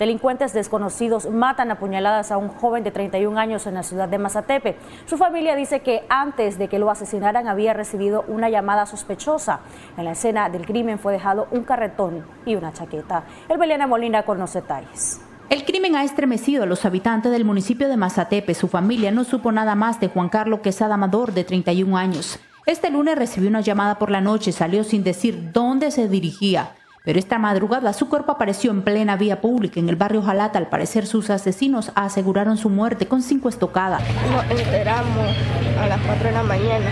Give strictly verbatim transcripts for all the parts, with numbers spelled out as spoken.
Delincuentes desconocidos matan a puñaladas a un joven de treinta y un años en la ciudad de Mazatepe. Su familia dice que antes de que lo asesinaran había recibido una llamada sospechosa. En la escena del crimen fue dejado un carretón y una chaqueta. Elveliana Molina con los detalles. El crimen ha estremecido a los habitantes del municipio de Mazatepe. Su familia no supo nada más de Juan Carlos Quesada Amador, de treinta y un años. Este lunes recibió una llamada por la noche, salió sin decir dónde se dirigía. Pero esta madrugada su cuerpo apareció en plena vía pública en el barrio Jalata. Al parecer sus asesinos aseguraron su muerte con cinco estocadas. Nos enteramos a las cuatro de la mañana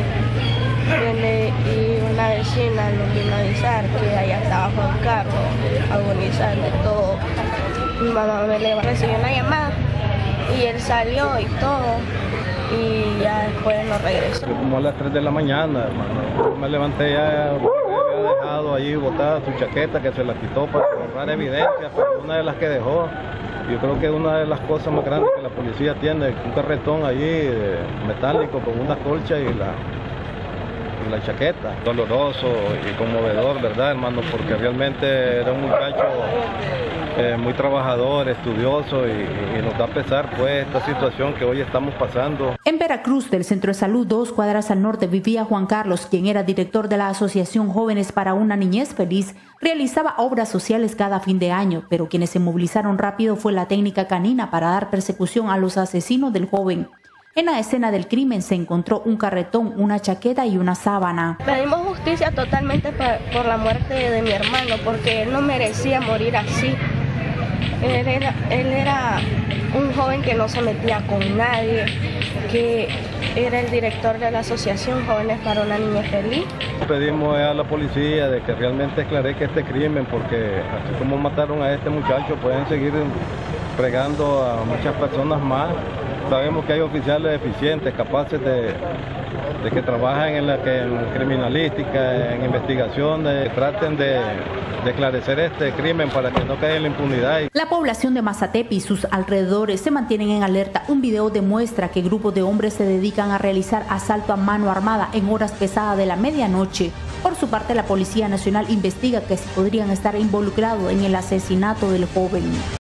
y una vecina nos vino a avisar que allá estaba Juan Carlos agonizando y todo. Mi mamá me le recibió una llamada y él salió y todo y ya después no regresó. Como a las tres de la mañana, hermano, me levanté ya, había dejado allí botada su chaqueta que se la quitó para borrar evidencia, pero una de las que dejó, yo creo que una de las cosas más grandes que la policía tiene, un carretón allí eh, metálico con una colcha y la, y la chaqueta. Doloroso y conmovedor, ¿verdad, hermano? Porque realmente era un muchacho Eh, muy trabajador, estudioso y, y nos da pesar pues esta situación que hoy estamos pasando. En Veracruz, del centro de salud, dos cuadras al norte, vivía Juan Carlos, quien era director de la Asociación Jóvenes para una Niñez Feliz. Realizaba obras sociales cada fin de año, pero quienes se movilizaron rápido fue la técnica canina para dar persecución a los asesinos del joven. En la escena del crimen se encontró un carretón, una chaqueta y una sábana. Pedimos justicia totalmente por la muerte de mi hermano, porque él no merecía morir así. Él era, él era un joven que no se metía con nadie, que era el director de la Asociación Jóvenes para una Niñez Feliz. Pedimos a la policía de que realmente esclarezca este crimen, porque así como mataron a este muchacho, pueden seguir fregando a muchas personas más. Sabemos que hay oficiales eficientes, capaces de, de que trabajan en la que en criminalística, en investigaciones, que traten de, de esclarecer este crimen para que no caiga en la impunidad. La población de Mazatepe y sus alrededores se mantienen en alerta. Un video demuestra que grupos de hombres se dedican a realizar asalto a mano armada en horas pesadas de la medianoche. Por su parte, la Policía Nacional investiga que si podrían estar involucrados en el asesinato del joven.